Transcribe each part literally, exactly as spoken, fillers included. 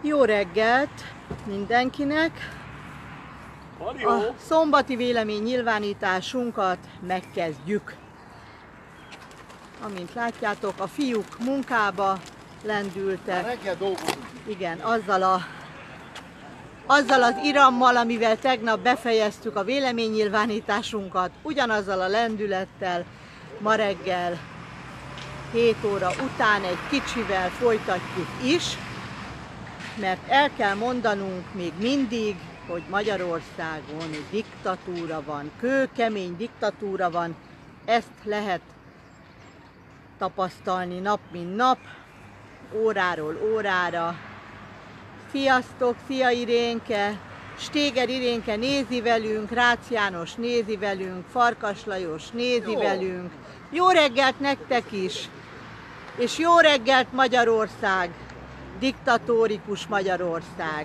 Jó reggelt mindenkinek! A szombati véleménynyilvánításunkat megkezdjük. Amint látjátok, a fiúk munkába lendültek. Reggel dolgozunk. Igen, azzal, a, azzal az irammal, amivel tegnap befejeztük a véleménynyilvánításunkat, ugyanazzal a lendülettel ma reggel hét óra után egy kicsivel folytatjuk is, mert el kell mondanunk még mindig, hogy Magyarországon diktatúra van, kőkemény diktatúra van, ezt lehet tapasztalni nap mint nap, óráról órára. Sziasztok, szia Irénke, Stéger Irénke nézi velünk, Rácz János nézi velünk, Farkas Lajos nézi jó. velünk. Jó reggelt nektek is! És jó reggelt Magyarország! Diktatórikus Magyarország!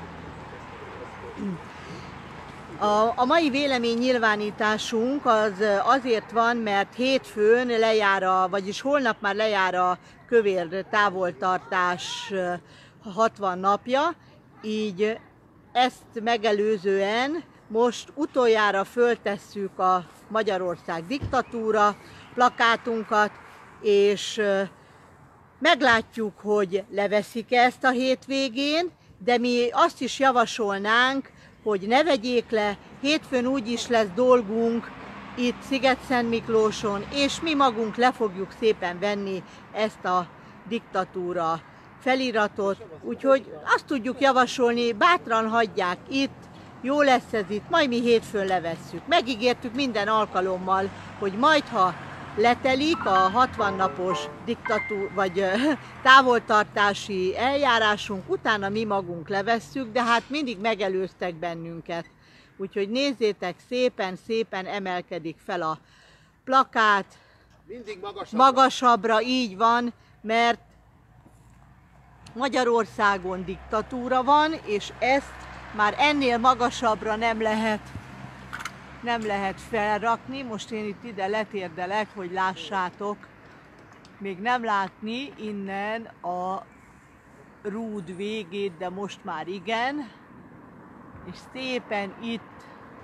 A, a mai véleménynyilvánításunk az azért van, mert hétfőn lejár a, vagyis holnap már lejár a kövér távoltartás hatvan napja, így ezt megelőzően most utoljára föltesszük a Magyarország diktatúra plakátunkat, és meglátjuk, hogy leveszik-e ezt a hétvégén, de mi azt is javasolnánk, hogy ne vegyék le, hétfőn úgyis lesz dolgunk itt Szigetszentmiklóson, és mi magunk le fogjuk szépen venni ezt a diktatúra feliratot, úgyhogy azt tudjuk javasolni, bátran hagyják itt, jó lesz ez itt, majd mi hétfőn levesszük. Megígértük minden alkalommal, hogy majd ha letelik a hatvan napos diktatúra, vagy távoltartási eljárásunk, utána mi magunk levesszük, de hát mindig megelőztek bennünket. Úgyhogy nézzétek, szépen, szépen emelkedik fel a plakát. Mindig magasabbra. Magasabbra, így van, mert Magyarországon diktatúra van, és ezt már ennél magasabbra nem lehet nem lehet felrakni. Most én itt ide letérdelek, hogy lássátok. Még nem látni innen a rúd végét, de most már igen. És szépen itt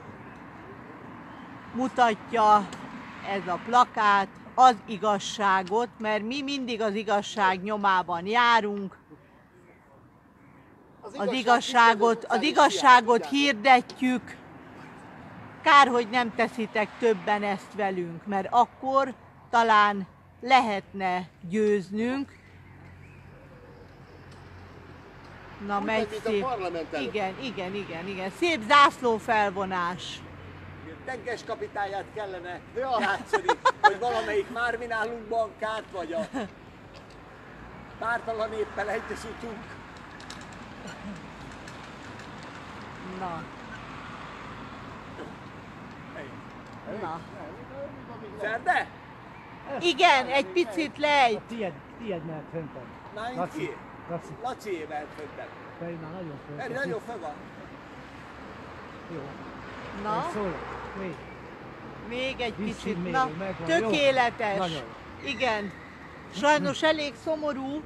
mutatja ez a plakát az igazságot, mert mi mindig az igazság nyomában járunk. Az igazságot, az igazságot hirdetjük. Kár, hogy nem teszitek többen ezt velünk, mert akkor talán lehetne győznünk. Na, úgy megy szép. Igen, igen, igen, igen. Szép zászlófelvonás. Tenkes kapitányát kellene játszani, hogy valamelyik Márvinálunk bankát, vagy a pártalan éppen egyesültünk. Na. Na. Szerde? Igen, egy picit lejt. Tied, tied mehet föntebb. Na, itt ki? Laci. Lacié mehet föntebb. Pedig már nagyon föl. Eri nagyon föl van. Jó. Na, Szól. Még. még egy Viszi picit. még, Na, megvan. tökéletes. Nagyon. Igen. Sajnos elég szomorú,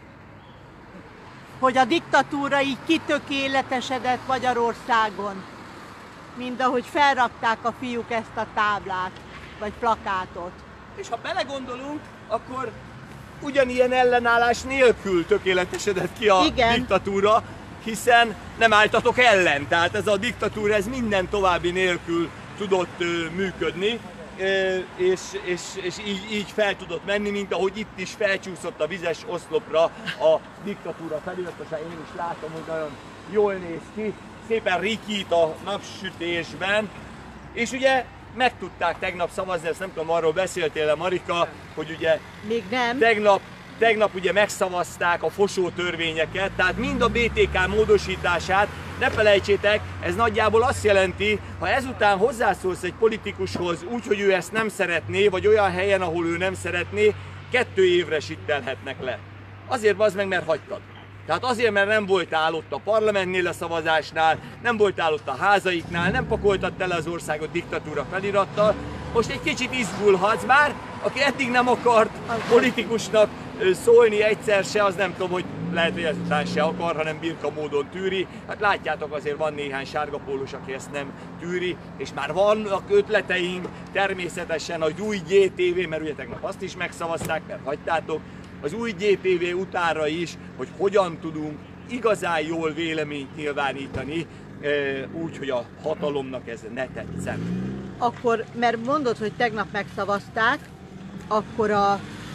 hogy a diktatúra így kitökéletesedett Magyarországon, mint ahogy felrakták a fiúk ezt a táblát, vagy plakátot. És ha belegondolunk, akkor ugyanilyen ellenállás nélkül tökéletesedett ki a Igen. diktatúra, hiszen nem álltatok ellen. Tehát ez a diktatúra ez minden további nélkül tudott ö, működni, ö, és, és, és így, így fel tudott menni, mint ahogy itt is felcsúszott a vizes oszlopra a diktatúra feliratosa. Én is látom, hogy nagyon jól néz ki, szépen rikít a napsütésben, és ugye meg tudták tegnap szavazni, ezt nem tudom, arról beszéltél-e, Marika, hogy ugye Még nem. tegnap, tegnap ugye megszavazták a fosó törvényeket, tehát mind a bé té ká módosítását, ne felejtsétek, ez nagyjából azt jelenti, ha ezután hozzászólsz egy politikushoz úgy, hogy ő ezt nem szeretné, vagy olyan helyen, ahol ő nem szeretné, kettő évre sittelhetnek le. Azért bazd meg, mert hagytad. Tehát azért, mert nem voltál ott a parlamentnél a szavazásnál, nem voltál ott a házaiknál, nem pakoltad tele az országot diktatúra felirattal, most egy kicsit izgulhatsz, bár aki eddig nem akart politikusnak szólni egyszer se, az nem tudom, hogy lehet, hogy ezután se akar, hanem birka módon tűri. Hát látjátok, azért van néhány sárgapólus, aki ezt nem tűri, és már vannak ötleteink, természetesen az új gé té vé, mert ugye tegnap azt is megszavazták, mert hagytátok, az új gé té vé utára is, hogy hogyan tudunk igazán jól véleményt nyilvánítani, úgy, hogy a hatalomnak ez ne tetszen. Akkor, mert mondod, hogy tegnap megszavazták, akkor a,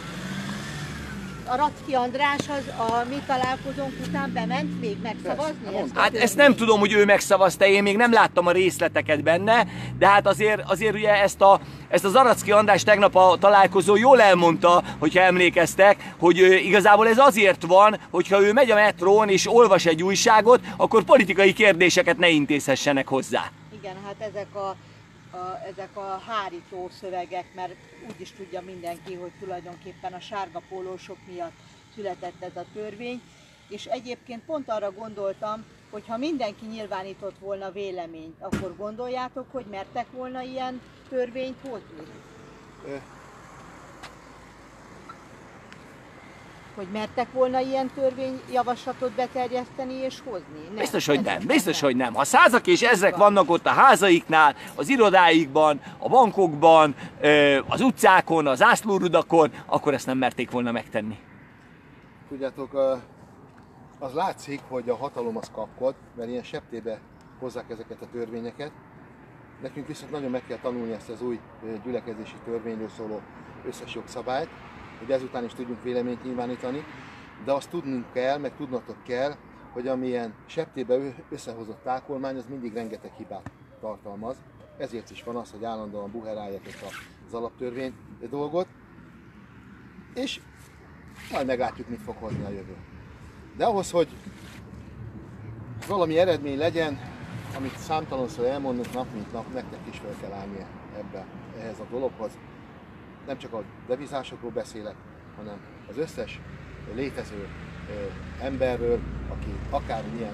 a Racki András az a mi találkozónk után bement még megszavazni? Ezt hát ezt nem tudom, hogy ő megszavazta, én még nem láttam a részleteket benne, de hát azért, azért ugye ezt, a, ezt az Aracki András tegnap a találkozó jól elmondta, hogyha emlékeztek, hogy igazából ez azért van, hogyha ő megy a metrón és olvas egy újságot, akkor politikai kérdéseket ne intézhessenek hozzá. Igen, hát ezek a A, ezek a hárító szövegek, mert úgy is tudja mindenki, hogy tulajdonképpen a sárga pólósok miatt született ez a törvény, és egyébként pont arra gondoltam, hogy ha mindenki nyilvánított volna véleményt, akkor gondoljátok, hogy mertek volna ilyen törvényt hozni? Ö. Hogy mertek volna ilyen törvényjavaslatot beterjeszteni és hozni? Nem. Biztos, hogy nem. Biztos, hogy nem. Ha százak és ezrek vannak ott a házaiknál, az irodáikban, a bankokban, az utcákon, az zászlórudakon, akkor ezt nem merték volna megtenni. Tudjátok, az látszik, hogy a hatalom az kapkod, mert ilyen septébe hozzák ezeket a törvényeket. Nekünk viszont nagyon meg kell tanulni ezt az új gyülekezési törvényről szóló összes jogszabályt, hogy ezután is tudjunk véleményt nyilvánítani, de azt tudnunk kell, meg tudnotok kell, hogy amilyen septébe összehozott tálkolmány, az mindig rengeteg hibát tartalmaz. Ezért is van az, hogy állandóan buherálják az alaptörvény dolgot, és majd meglátjuk, mit fog hozni a jövő. De ahhoz, hogy valami eredmény legyen, amit számtalanszor elmondunk nap mint nap, nektek is fel kell állni ebbe, ehhez a dologhoz. Nem csak a devizásokról beszélek, hanem az összes létező emberről, aki akármilyen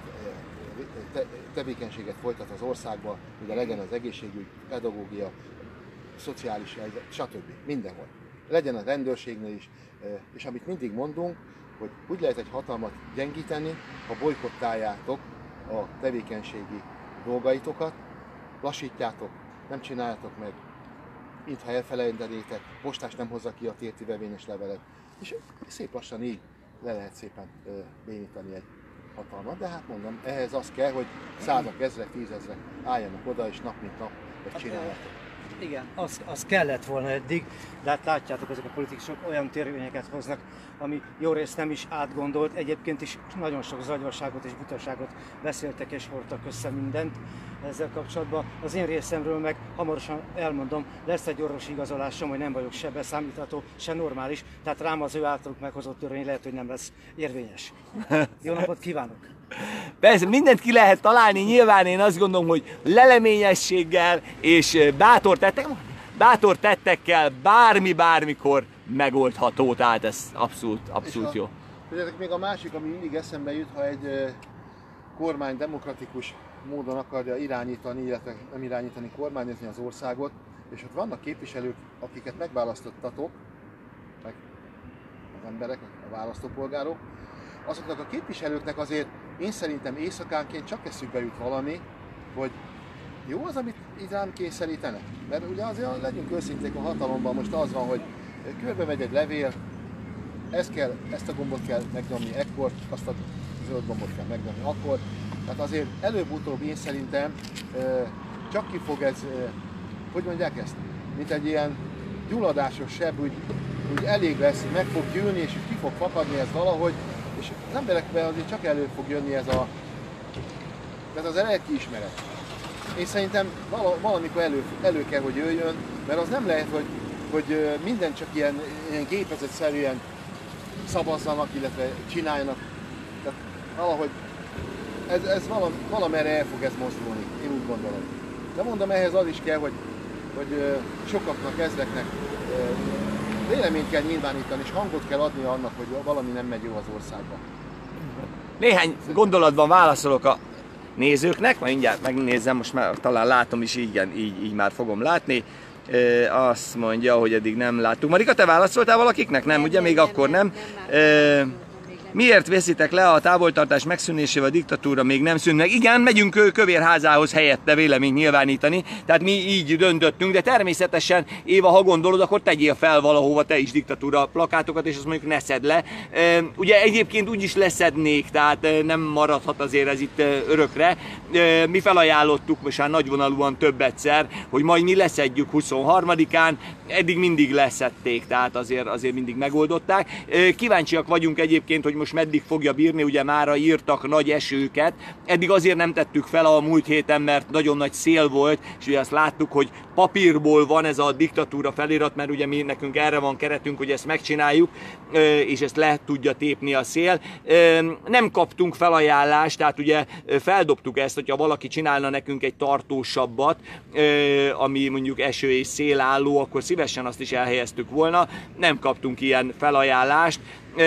te tevékenységet folytat az országban, ugye legyen az egészségügy, pedagógia, szociális, stb. Mindenhol. Legyen a rendőrségnél is, és amit mindig mondunk, hogy úgy lehet egy hatalmat gyengíteni, ha bolykottáljátok a tevékenységi dolgaitokat, lassítjátok, nem csináljátok meg, mintha elfelejtenétek, postás nem hozza ki a térti vevényes levelet, és szép lassan így le lehet szépen ö, bénítani egy hatalmat, de hát mondom, ehhez az kell, hogy százak, ezrek, tízezrek álljanak oda, és nap mint nap ezt csináljátok. Igen, az, az kellett volna eddig, de hát látjátok, ezek a politikusok olyan törvényeket hoznak, ami jó részt nem is átgondolt, egyébként is nagyon sok zagyvaságot és butaságot beszéltek és hordtak össze mindent ezzel kapcsolatban. Az én részemről meg hamarosan elmondom, lesz egy orvosi igazolásom, hogy nem vagyok se beszámítható, se normális, tehát rám az ő általuk meghozott törvény lehet, hogy nem lesz érvényes. Jó napot kívánok! Persze, mindent ki lehet találni, nyilván én azt gondolom, hogy leleményességgel és bátor, tettek, bátor tettekkel bármi bármikor megoldható, tehát ez abszolút, abszolút jó. Tudjátok, még a másik, ami mindig eszembe jut, ha egy kormány demokratikus módon akarja irányítani, illetve nem irányítani, kormányozni az országot, és ott vannak képviselők, akiket megválasztottatok, meg az emberek, a választópolgárok, azoknak a képviselőknek azért én szerintem éjszakánként csak eszükbe jut valami, hogy jó az, amit így rám kényszerítenek. Mert ugye azért legyünk őszinték, a hatalomban most az van, hogy körbe megy egy levél, ezt, kell, ezt a gombot kell megnyomni ekkor, azt a zöld gombot kell megnyomni akkor. Tehát azért előbb-utóbb én szerintem csak ki fog ez, hogy mondják ezt, mint egy ilyen gyulladásos seb, úgy, úgy elég lesz, meg fog gyűlni, és ki fog fakadni ez valahogy, és az emberekben azért csak elő fog jönni ez a, ez az lelkiismeret. Én szerintem valamikor elő, elő kell, hogy jöjjön, mert az nem lehet, hogy, hogy minden csak ilyen, ilyen gépezetszerűen szavazzanak, illetve csináljanak. Tehát valahogy ez, ez valam, valamerre el fog ez mozdulni, én úgy gondolom. De mondom, ehhez az is kell, hogy, hogy sokaknak, ezreknek véleményt kell nyilvánítani, és hangot kell adni annak, hogy valami nem megy jó az országban. Néhány gondolatban válaszolok a nézőknek, majd mindjárt megnézem, most már talán látom is, igen, így, így már fogom látni. Azt mondja, hogy eddig nem láttuk. Marika, te válaszoltál valakiknek? Nem, nem ugye? Még nem, akkor nem. nem, nem, nem Miért veszitek le a távoltartás megszűnésével a diktatúra még nem szűnt meg? Igen, megyünk Kövérházához helyette véleményt nyilvánítani, tehát mi így döntöttünk, de természetesen, Éva, ha gondolod, akkor tegyél fel valahova te is diktatúra plakátokat, és azt mondjuk ne szedd le. Ugye egyébként úgyis leszednék, tehát nem maradhat azért ez itt örökre. Mi felajánlottuk most már nagyvonalúan több egyszer, hogy majd mi leszedjük huszonharmadikán, eddig mindig leszedték, tehát azért, azért mindig megoldották. Kíváncsiak vagyunk egyébként, hogy most meddig fogja bírni, ugye mára írtak nagy esőket. Eddig azért nem tettük fel a múlt héten, mert nagyon nagy szél volt, és ugye azt láttuk, hogy papírból van ez a diktatúra felirat, mert ugye mi nekünk erre van keretünk, hogy ezt megcsináljuk, és ezt le tudja tépni a szél. Nem kaptunk felajánlást, tehát ugye feldobtuk ezt, hogyha valaki csinálna nekünk egy tartósabbat, ami mondjuk eső és szélálló, akkor szívesen azt is elhelyeztük volna. Nem kaptunk ilyen felajánlást.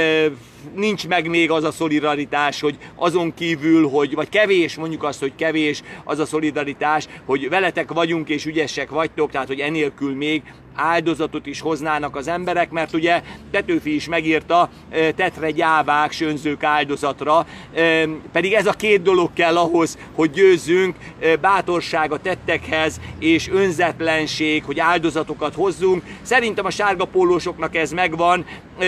Nincs meg még az a szolidaritás, hogy azon kívül, hogy, vagy kevés, mondjuk azt, hogy kevés az a szolidaritás, hogy veletek vagyunk és ügyesek vagytok, tehát hogy enélkül még áldozatot is hoznának az emberek, mert ugye Petőfi is megírta, tetre gyávák, sönzők áldozatra, pedig ez a két dolog kell ahhoz, hogy győzzünk, bátorság a tettekhez és önzetlenség, hogy áldozatokat hozzunk. Szerintem a sárga pólósoknak ez megvan,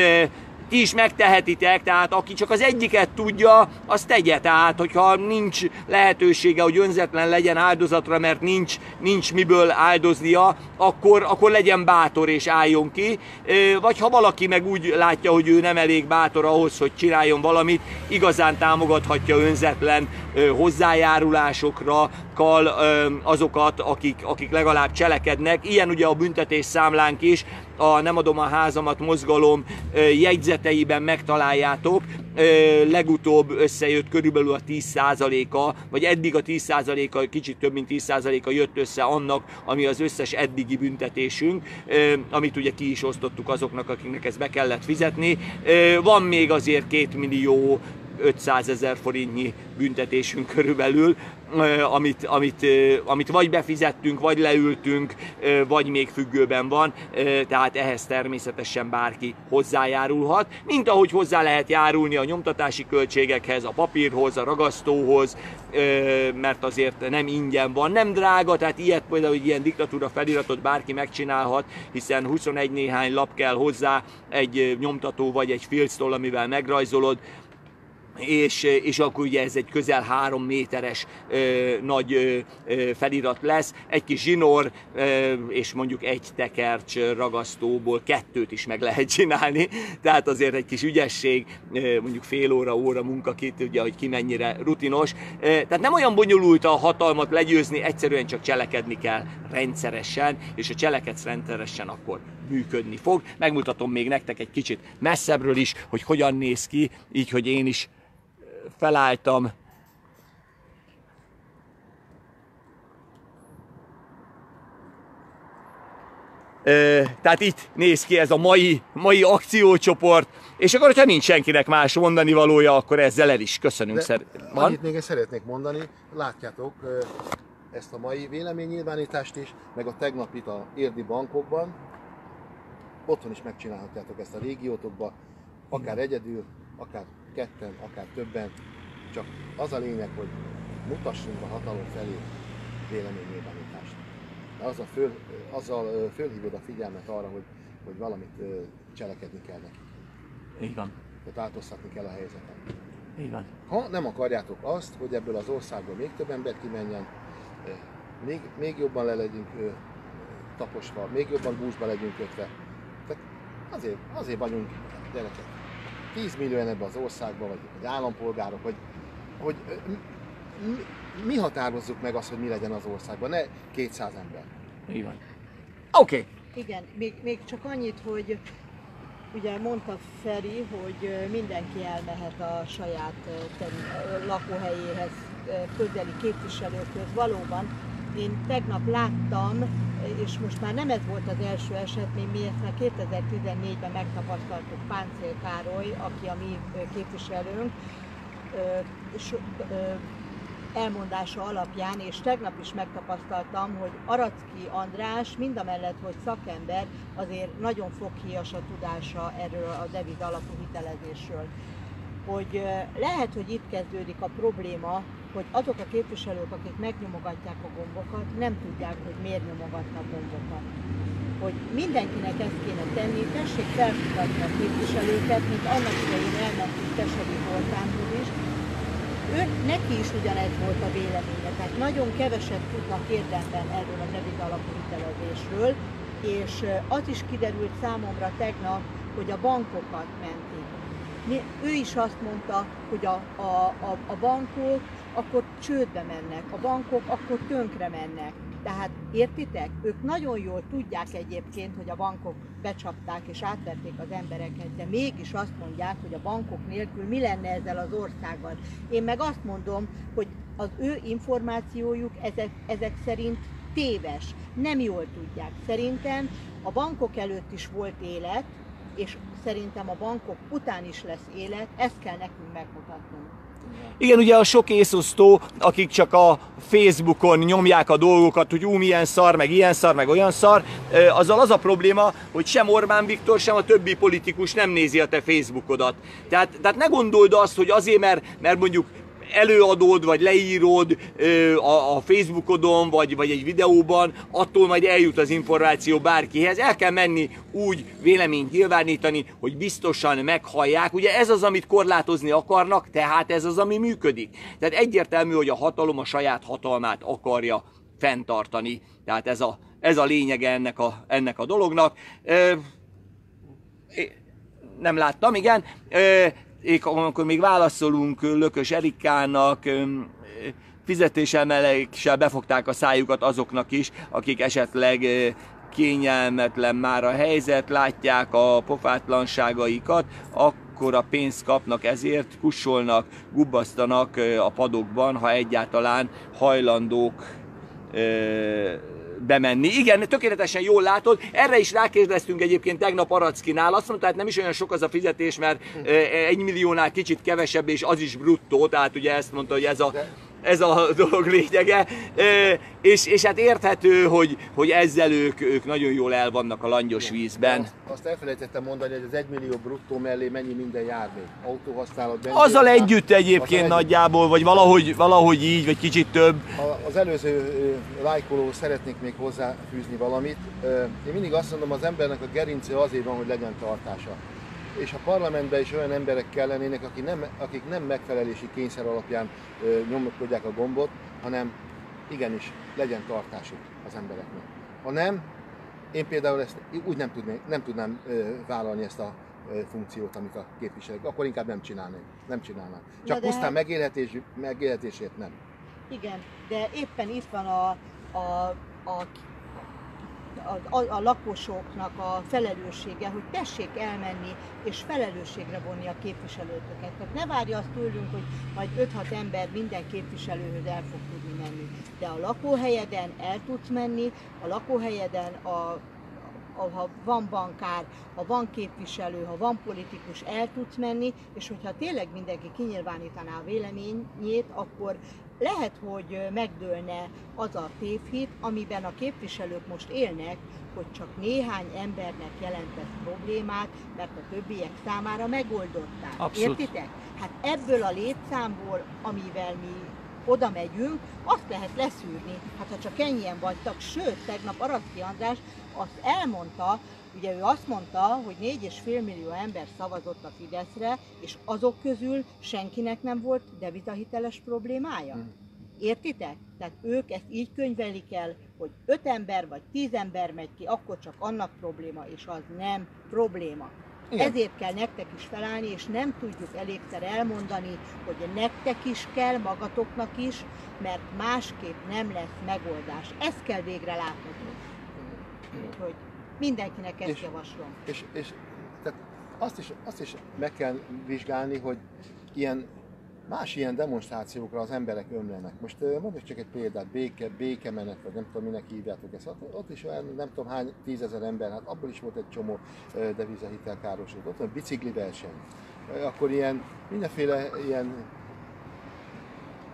ti is megtehetitek, tehát aki csak az egyiket tudja, az tegye. Tehát, hogyha nincs lehetősége, hogy önzetlen legyen áldozatra, mert nincs, nincs miből áldoznia, akkor, akkor legyen bátor és álljon ki. Vagy ha valaki meg úgy látja, hogy ő nem elég bátor ahhoz, hogy csináljon valamit, igazán támogathatja önzetlen hozzájárulásokra azokat, akik, akik legalább cselekednek. Ilyen ugye a büntetés számlánk is, a Nem adom a házamat mozgalom jegyzeteiben megtaláljátok. Legutóbb összejött körülbelül a tíz százaléka, vagy eddig a tíz százaléka, kicsit több mint tíz százaléka jött össze annak, ami az összes eddigi büntetésünk, amit ugye ki is osztottuk azoknak, akiknek ezt be kellett fizetni. Van még azért két millió ötszázezer forintnyi büntetésünk körülbelül, amit, amit, amit vagy befizettünk, vagy leültünk, vagy még függőben van, tehát ehhez természetesen bárki hozzájárulhat, mint ahogy hozzá lehet járulni a nyomtatási költségekhez, a papírhoz, a ragasztóhoz, mert azért nem ingyen van, nem drága, tehát ilyet például, hogy ilyen diktatúra feliratot bárki megcsinálhat, hiszen huszonegy néhány lap kell hozzá, egy nyomtató vagy egy filctoll, amivel megrajzolod, És, és akkor ugye ez egy közel három méteres ö, nagy ö, felirat lesz, egy kis zsinór ö, és mondjuk egy tekercs ragasztóból kettőt is meg lehet csinálni, tehát azért egy kis ügyesség, ö, mondjuk fél óra, óra munkakit, ugye, hogy ki mennyire rutinos. Ö, tehát nem olyan bonyolult a hatalmat legyőzni, egyszerűen csak cselekedni kell rendszeresen, és ha cselekedsz rendszeresen, akkor működni fog. Megmutatom még nektek egy kicsit messzebbről is, hogy hogyan néz ki, így, hogy én is felálltam. Ö, tehát itt néz ki ez a mai, mai akciócsoport, és akkor, hogyha nincs senkinek más mondani valója, akkor ezzel el is köszönünk. De Szer- annyit még szeretnék mondani, látjátok ezt a mai véleménynyilvánítást is, meg a tegnapit a érdi bankokban, otthon is megcsinálhatjátok ezt a régiótokban, akár egyedül, akár ketten, akár többen, csak az a lényeg, hogy mutassunk a hatalom felé véleménynyilvánítást. Azzal, föl, azzal fölhívod a figyelmet arra, hogy, hogy valamit cselekedni kell neki. Így van. Tehát változtatni kell a helyzetet. Így van. Ha nem akarjátok azt, hogy ebből az országból még több ember kimenjen, még, még jobban le legyünk taposva, még jobban gúzsba legyünk kötve. Tehát azért, azért vagyunk gyerekek. tíz millióan ebben az országban, vagy, vagy állampolgárok, hogy, hogy mi, mi határozzuk meg azt, hogy mi legyen az országban, ne kétszáz ember. Így van. Oké. Okay. Igen, még, még csak annyit, hogy ugye mondta Feri, hogy mindenki elmehet a saját lakóhelyéhez, közeli képviselőkhöz. Valóban, én tegnap láttam, és most már nem ez volt az első esetmény, mi ezt már kétezer-tizennégyben megtapasztaltuk Páncél Károly, aki a mi képviselőnk, elmondása alapján, és tegnap is megtapasztaltam, hogy Aracki András mindamellett, hogy szakember, azért nagyon foghéjas a tudása erről a deviza alapú hitelezésről. Hogy lehet, hogy itt kezdődik a probléma, hogy azok a képviselők, akik megnyomogatják a gombokat, nem tudják, hogy miért nyomogatnak gombokat. Hogy mindenkinek ezt kéne tenni, tessék felkutatni a képviselőket, mint annak idején elmentünk Tesedi Zoltánhoz is. Ő, neki is ugyanez volt a véleménye, tehát nagyon keveset tudnak érdemben erről a deviza alapú hitelezésről, és az is kiderült számomra tegnap, hogy a bankokat mentik. Ő is azt mondta, hogy a, a, a, a bankok akkor csődbe mennek, a bankok akkor tönkre mennek. Tehát értitek? Ők nagyon jól tudják egyébként, hogy a bankok becsapták és átverték az embereket, de mégis azt mondják, hogy a bankok nélkül mi lenne ezzel az országgal. Én meg azt mondom, hogy az ő információjuk ezek, ezek szerint téves, nem jól tudják. Szerintem a bankok előtt is volt élet, és szerintem a bankok után is lesz élet, ezt kell nekünk megmutatnunk. Igen, ugye a sok észosztó, akik csak a Facebookon nyomják a dolgokat, hogy ú, milyen szar, meg ilyen szar, meg olyan szar, azzal az a probléma, hogy sem Orbán Viktor, sem a többi politikus nem nézi a te Facebookodat. Tehát, tehát ne gondold azt, hogy azért, mert, mert mondjuk előadod, vagy leírod a Facebookodon, vagy, vagy egy videóban, attól majd eljut az információ bárkihez. El kell menni úgy véleményt nyilvánítani, hogy biztosan meghallják. Ugye ez az, amit korlátozni akarnak, tehát ez az, ami működik. Tehát egyértelmű, hogy a hatalom a saját hatalmát akarja fenntartani. Tehát ez a, ez a lényege ennek a, ennek a dolognak. Nem láttam, igen. Amikor még válaszolunk Lökös Erikának, fizetésemeléssel befogták a szájukat azoknak is, akik esetleg kényelmetlen már a helyzet, látják a pofátlanságaikat, akkor a pénzt kapnak ezért, kussolnak, gubbasztanak a padokban, ha egyáltalán hajlandók bemenni. Igen, tökéletesen jól látod. Erre is rákérdeztünk egyébként tegnap Arackinál. Azt mondta, hát nem is olyan sok az a fizetés, mert egy milliónál kicsit kevesebb, és az is bruttó. Tehát ugye ezt mondta, hogy ez a, ez a dolog lényege. És, és hát érthető, hogy, hogy ezzel ők, ők nagyon jól el vannak a langyos vízben. Azt, azt elfelejtettem mondani, hogy az egy millió bruttó mellé mennyi minden jár még. Autóhasználat, benzin. Azzal együtt egyébként azzal nagyjából, vagy valahogy, valahogy így, vagy kicsit több. Az előző lájkoló szeretnék még hozzáfűzni valamit. Én mindig azt mondom, az embernek a gerince azért van, hogy legyen tartása. És a parlamentben is olyan emberek kellenének, akik nem, akik nem megfelelési kényszer alapján nyomkodják a gombot, hanem igenis legyen tartásuk az embereknek. Ha nem, én például ezt úgy nem, tudnék, nem tudnám vállalni ezt a funkciót, amit a képviselők, akkor inkább nem csinálnám. Nem csinálnám. Csak de pusztán megélhetés, megélhetésért nem. Igen, de éppen itt van a, a, a A, a, a lakosoknak a felelőssége, hogy tessék elmenni és felelősségre vonni a képviselőtöket. Tehát ne várja azt tőlünk, hogy majd öt-hat ember minden képviselőhöz el fog tudni menni. De a lakóhelyeden el tudsz menni, a lakóhelyeden a ha van bankár, ha van képviselő, ha van politikus, el tudsz menni, és hogyha tényleg mindenki kinyilvánítaná a véleményét, akkor lehet, hogy megdőlne az a tévhit, amiben a képviselők most élnek, hogy csak néhány embernek jelent ez problémát, mert a többiek számára megoldották. Abszolút. Értitek? Hát ebből a létszámból, amivel mi oda megyünk, azt lehet leszűrni. Hát ha csak ennyien vagytok, sőt, tegnap Aracki András azt elmondta, ugye ő azt mondta, hogy négy és fél millió ember szavazott a Fideszre, és azok közül senkinek nem volt devizahiteles problémája. Értitek? Tehát ők ezt így könyvelik el, hogy öt ember vagy tíz ember megy ki, akkor csak annak probléma, és az nem probléma. Igen. Ezért kell nektek is felállni, és nem tudjuk elégszer elmondani, hogy nektek is kell, magatoknak is, mert másképp nem lesz megoldás. Ezt kell végre látnotok. Úgyhogy mindenkinek ezt és, javaslom. És, és tehát azt, is, azt is meg kell vizsgálni, hogy ilyen, más ilyen demonstrációkra az emberek ömlenek. Most mondjuk csak egy példát, béke, békemenet, vagy nem tudom, minek hívjátok ezt. Ott is olyan, nem tudom hány tízezer ember, hát abból is volt egy csomó devizahitel károsult. Ott van bicikli verseny. Akkor ilyen, mindenféle ilyen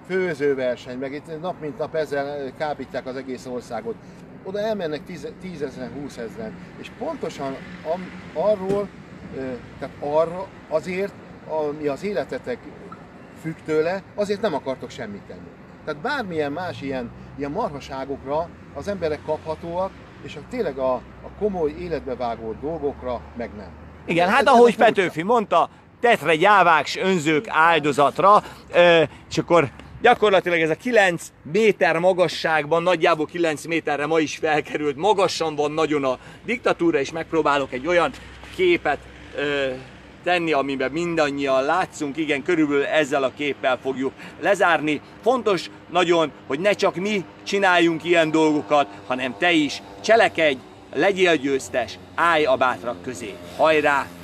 főzőverseny, meg itt nap mint nap ezzel kábítják az egész országot. Oda elmennek tízezren, húszezren, és pontosan am, arról, tehát arra azért, ami az életetek függ tőle, azért nem akartok semmit tenni. Tehát bármilyen más ilyen, ilyen marhaságokra az emberek kaphatóak, és a, tényleg a, a komoly életbevágó dolgokra meg nem. Igen, ez, hát ez ahogy nem Petőfi mondta, tetre gyávák s önzők áldozatra, és akkor gyakorlatilag ez a kilenc méter magasságban, nagyjából kilenc méterre ma is felkerült, magasan van nagyon a diktatúra, és megpróbálok egy olyan képet ö, tenni, amiben mindannyian látszunk. Igen, körülbelül ezzel a képpel fogjuk lezárni. Fontos nagyon, hogy ne csak mi csináljunk ilyen dolgokat, hanem te is cselekedj, legyél győztes, állj a bátrak közé. Hajrá!